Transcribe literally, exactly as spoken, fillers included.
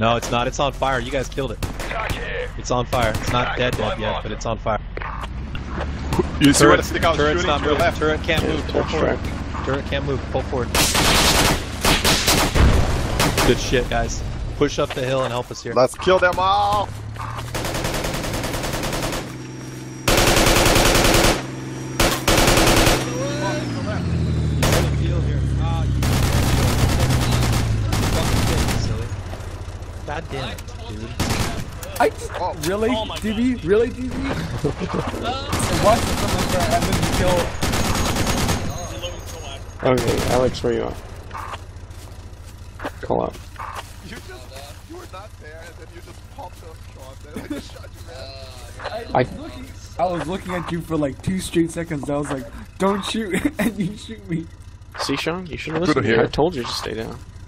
No, it's not. It's on fire. You guys killed it. It's on fire. It's not dead dead yet, but it's on fire. You see Turret, where the stick out turret's shooting not to your moving. left? Turret can't Yeah, move. Pull forward. Turret can't move. Pull forward. Good shit, guys. Push up the hill and help us here. Let's kill them all! God damn it, dude. I just, oh, really? Oh D B? God. Really, D B? I watched it from like that and then kill. Okay, Alex, where you at? Call out. You just, you were not there and then you just popped up, Shaun. Then I just shot you, man. I, I, was looking, I was looking at you for like two straight seconds. I was like, don't shoot, and you shoot me. See, Shaun? You should have listened. I told you to stay down.